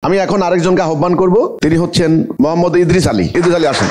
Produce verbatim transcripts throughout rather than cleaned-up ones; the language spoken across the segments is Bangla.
আমি এখন আরেকজনকে আহ্বান করব, তিনি হচ্ছেন মোহাম্মদ ইদ্রিস আলী। ইদ্রিস আলী আসেন।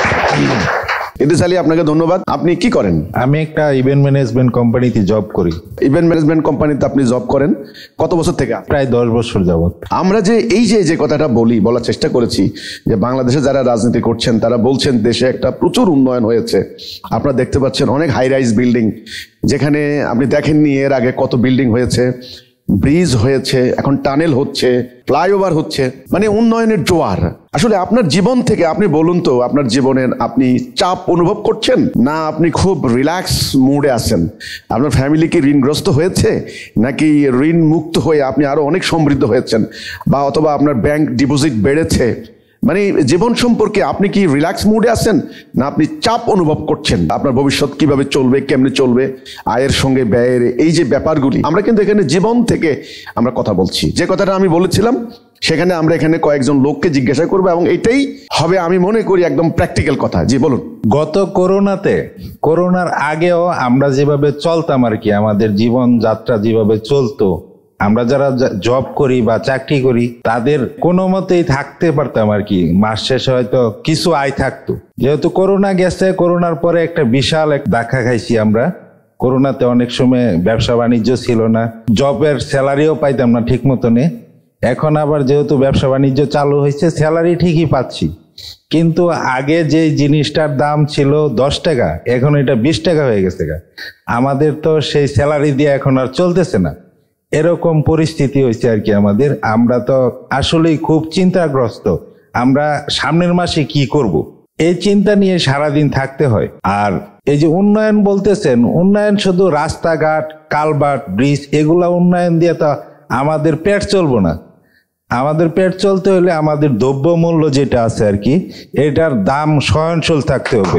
ইদ্রিস আলী, আপনাকে ধন্যবাদ। আপনি কি করেন? আমি একটা ইভেন্ট ম্যানেজমেন্ট কোম্পানিতে জব করি। ইভেন্ট ম্যানেজমেন্ট কোম্পানিতে আপনি জব করেন কত বছর থেকে? প্রায় দশ বছর যাবত। আমরা যে এই যে যে কথাটা বলি, বলার চেষ্টা করেছি যে বাংলাদেশে যারা রাজনীতি করছেন তারা বলছেন দেশে একটা প্রচুর উন্নয়ন হয়েছে। আপনারা দেখতে পাচ্ছেন অনেক হাই রাইজ বিল্ডিং, যেখানে আপনি দেখেননি এর আগে কত বিল্ডিং হয়েছে, ব্রিজ হয়েছে, এখন টানেল হচ্ছে, ফ্লাইওভার হচ্ছে, মানে উন্নয়নের জোয়ার। আসলে আপনার জীবন থেকে আপনি বলুন তো, আপনার জীবনের আপনি চাপ অনুভব করছেন না আপনি খুব রিল্যাক্স মুডে আছেন? আপনার ফ্যামিলি কি ঋণগ্রস্ত হয়েছে, নাকি ঋণ মুক্ত হয়ে আপনি আরো অনেক সমৃদ্ধ হয়েছেন, বা অথবা আপনার ব্যাংক ডিপোজিট বেড়েছে? মানে জীবন সম্পর্কে আপনি কি রিল্যাক্স মুডে আছেন, না আপনি চাপ অনুভব করছেন? আপনার ভবিষ্যৎ কিভাবে চলবে, কেমনে চলবে, আয়ের সঙ্গে ব্যয়ের এই যে ব্যাপারগুলি, আমরা কিন্তু এখানে জীবন থেকে আমরা কথা বলছি। যে কথাটা আমি বলেছিলাম সেখানে আমরা এখানে কয়েকজন লোককে জিজ্ঞাসা করবো, এবং এটাই হবে আমি মনে করি একদম প্র্যাকটিক্যাল কথা। জি বলুন। গত করোনাতে, করোনার আগেও আমরা যেভাবে চলতাম আর কি, আমাদের জীবন যাত্রা যেভাবে চলতো, আমরা যারা জব করি বা চাকরি করি তাদের কোনো মতেই থাকতে পারতাম আর কি, মাস শেষে হয়তো কিছু আয় থাকতো। যেহেতু করোনা গেছে, করোনার পরে একটা বিশাল এক ধাক্কা খাইছি আমরা। করোনাতে অনেক সময় ব্যবসা বাণিজ্য ছিল না, জবের স্যালারিও পাইতাম না ঠিক মতনে। এখন আবার যেহেতু ব্যবসা বাণিজ্য চালু হয়েছে, স্যালারি ঠিকই পাচ্ছি, কিন্তু আগে যে জিনিসটার দাম ছিল দশ টাকা, এখন এটা বিশ টাকা হয়ে গেছে। আমাদের তো সেই স্যালারি দিয়ে এখন আর চলতেছে না, এরকম পরিস্থিতি হয়েছে আর কি আমাদের। আমরা তো আসলেই খুব চিন্তাগ্রস্ত, আমরা সামনের মাসে কি করব এই চিন্তা নিয়ে সারাদিন থাকতে হয়। আর এই যে উন্নয়ন বলতেছেন, উন্নয়ন শুধু রাস্তাঘাট, কালভার্ট, ব্রিজ এগুলা উন্নয়ন দিয়ে তো আমাদের পেট চলবো না। আমাদের পেট চলতে হলে আমাদের দ্রব্যমূল্য যেটা আছে আর কি, এটার দাম সহনশীল থাকতে হবে।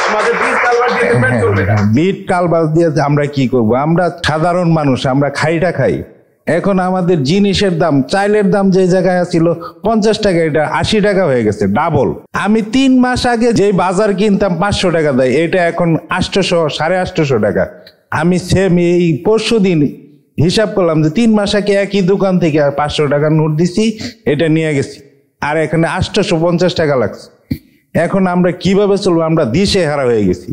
বিট কালভার্ট দিয়ে আমরা কি করব? আমরা সাধারণ মানুষ, আমরা খাইটা খাই। এখন আমাদের জিনিসের দাম, চাইলের দাম যে জায়গায় ছিল পঞ্চাশ টাকা, এটা আশি টাকা হয়ে গেছে, ডাবল। আমি তিন মাস আগে যে বাজার কিনতাম পাঁচশো টাকা দেয়, এটা এখন আটশোশো, সাড়ে আটশোশো টাকা। আমি সেম এই পরশু দিন হিসাব করলাম যে তিন মাস আগে একই দোকান থেকে পাঁচশো টাকার নোট দিছি, এটা নিয়ে গেছি, আর এখানে আটশোশো পঞ্চাশ টাকা লাগছে। এখন আমরা কিভাবে চলবো? আমরা দিশে হারা হয়ে গেছি।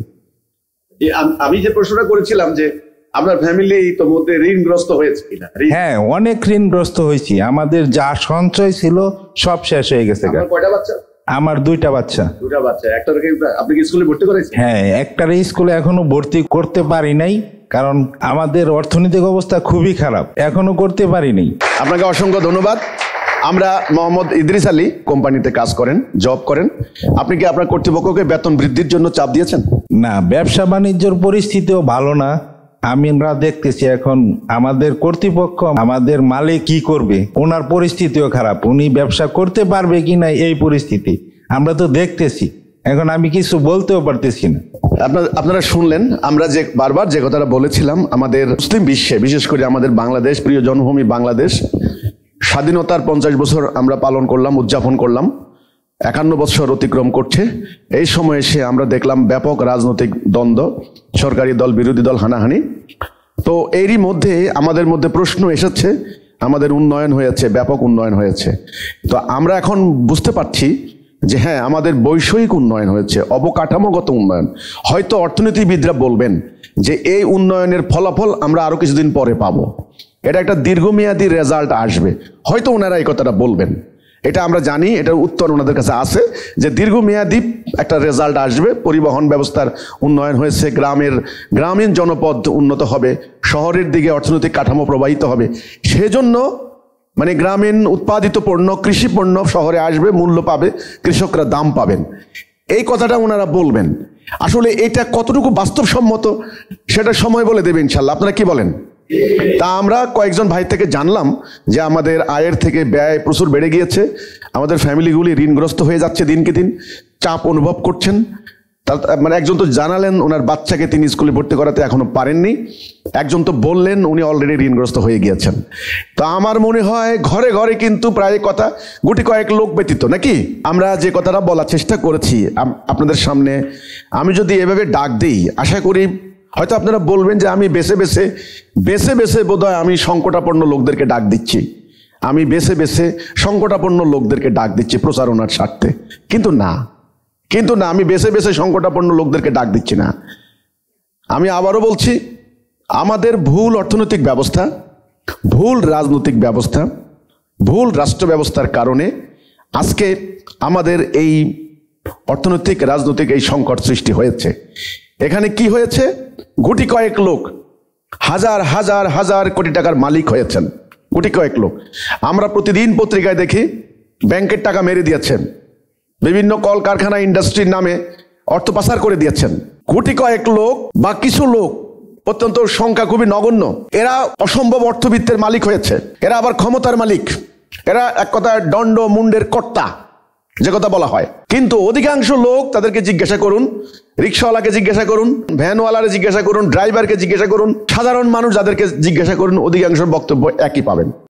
আমি যে প্রশ্নটা করেছিলাম যে আপনার ফ্যামিলি তো মধ্যে ঋণগ্রস্ত হয়েছে কিনা? হ্যাঁ, অনেক ঋণগ্রস্ত হয়েছি। আমাদের যা সঞ্চয় ছিল সব শেষ হয়ে গেছে। কয়টা বাচ্চা? আমার দুইটা বাচ্চা। দুইটা বাচ্চা। একটাকে আপনি কি স্কুলে ভর্তি করেছেন? হ্যাঁ, একটার স্কুলে এখনো ভর্তি করতে পারি নাই, কারণ আমাদের অর্থনৈতিক অবস্থা খুবই খারাপ, এখনো করতে পারিনি। আপনাকে অসংখ্য ধন্যবাদ। আমরা মোহাম্মদ ইদ্রিস আলী কোম্পানিতে কাজ করেন, জব করেন। আপনি কি আপনার কর্তৃপক্ষকে বেতন বৃদ্ধির জন্য চাপ দিয়েছেন? না, ব্যবসা বাণিজ্যর পরিস্থিতিও ভালো না। আমরা দেখতেছি এখন আমাদের কর্তৃপক্ষ, আমাদের মালিক কি করবে, ওনার পরিস্থিতিও খারাপ, উনি ব্যবসা করতে পারবে কিনা এই পরিস্থিতি আমরা তো দেখতেছি। এখন আমি কিছু বলতেও পারতেছি না। আপনারা আপনারা শুনলেন আমরা যে বারবার যে কথাটা বলেছিলাম, আমাদের মুসলিম বিশ্বে, বিশেষ করে আমাদের বাংলাদেশ, প্রিয় জন্মভূমি বাংলাদেশ, স্বাধীনতার পঞ্চাশ বছর আমরা পালন করলাম, উদযাপন করলাম, একান্ন বছর অতিক্রম করছে। এই সময় এসে আমরা দেখলাম ব্যাপক রাজনৈতিক দ্বন্দ্ব, সরকারি দল বিরোধী দল হানাহানি। তো এরই মধ্যে আমাদের মধ্যে প্রশ্ন এসেছে, আমাদের উন্নয়ন হয়েছে, ব্যাপক উন্নয়ন হয়েছে। তো আমরা এখন বুঝতে পারছি যে হ্যাঁ, আমাদের বৈষয়িক উন্নয়ন হয়েছে, অবকাঠামোগত উন্নয়ন। হয়তো অর্থনীতিবিদরা বলবেন যে এই উন্নয়নের ফলাফল আমরা আরো কিছুদিন পরে পাবো, এটা একটা দীর্ঘমেয়াদী রেজাল্ট আসবে, হয়তো ওনারা এই কথাটা বলবেন। এটা আমরা জানি, এটার উত্তর ওনাদের কাছে আছে যে দীর্ঘমেয়াদী একটা রেজাল্ট আসবে। পরিবহন ব্যবস্থার উন্নয়ন হয়েছে, গ্রামের গ্রামীণ জনপদ উন্নত হবে, শহরের দিকে অর্থনৈতিক কাঠামো প্রবাহিত হবে। সেজন্য মানে গ্রামীণ উৎপাদিত পণ্য, কৃষি পণ্য শহরে আসবে, মূল্য পাবে, কৃষকরা দাম পাবেন, এই কথাটা ওনারা বলবেন। আসলে এটা কতটুকু বাস্তবসম্মত সেটা সময় বলে দেবে ইনশাল্লাহ। আপনারা কি বলেন? তা আমরা কয়েকজন ভাই থেকে জানলাম যে আমাদের আয়ের থেকে ব্যয় প্রচুর বেড়ে গিয়েছে, আমাদের ফ্যামিলিগুলি ঋণগ্রস্ত হয়ে যাচ্ছে, দিনকে দিন চাপ অনুভব করছেন। মানে একজন তো জানালেন ওনার বাচ্চাকে তিনি স্কুলে ভর্তি করাতে এখনো পারেননি, একজন তো বললেন উনি অলরেডি ঋণগ্রস্ত হয়ে গিয়েছেন। তো আমার মনে হয় ঘরে ঘরে কিন্তু প্রায় কথা গুটি কয়েক লোক ব্যতীত, নাকি? আমরা যে কথাটা বলার চেষ্টা করেছি আপনাদের সামনে, আমি যদি এভাবে ডাক দিই, আশা করি হয়তো আপনারা বলবেন যে আমি বেছে বেছে বেছে বেছে বোধহয় আমি সংকটাপন্ন লোকদেরকে ডাক দিচ্ছি। আমি বেছে বেছে সংকটাপন্ন লোকদেরকে ডাক দিচ্ছি প্রচারণার স্বার্থে, কিন্তু না কিন্তু না আমি বেছে বেছে সংকটাপন্ন লোকদেরকে ডাক দিচ্ছি না। আমি আবারও বলছি, আমাদের ভুল অর্থনৈতিক ব্যবস্থা, ভুল রাজনৈতিক ব্যবস্থা, ভুল রাষ্ট্র ব্যবস্থার কারণে আজকে আমাদের এই অর্থনৈতিক রাজনৈতিক এই সংকট সৃষ্টি হয়েছে। এখানে কি হয়েছে? গুটি কয়েক লোক হাজার হাজার হাজার কোটি টাকার মালিক হয়েছেন, গুটি কয়েক লোক। আমরা প্রতিদিন পত্রিকায় দেখি ব্যাংকের টাকা মেরে দিয়েছেন, বিভিন্ন কলকারখানা ইন্ডাস্ট্রির নামে অর্থ পাচার করে দিয়েছেন। গুটি কয়েক লোক বা কিছু লোক, অত্যন্ত সংখ্যা খুবই নগণ্য, এরা অসম্ভব অর্থবিত্তের মালিক হয়েছে। এরা আবার ক্ষমতার মালিক, এরা এক কথায় দণ্ড মুন্ডের কর্তা যে কথা বলা হয়। কিন্তু অধিকাংশ লোক, তাদেরকে জিজ্ঞাসা করুন, রিক্সাওয়ালাকে জিজ্ঞাসা করুন, ভ্যানওয়ালারে জিজ্ঞাসা করুন, ড্রাইভারকে জিজ্ঞাসা করুন, সাধারণ মানুষ যাদেরকে জিজ্ঞাসা করুন, অধিকাংশ বক্তব্য একই পাবেন।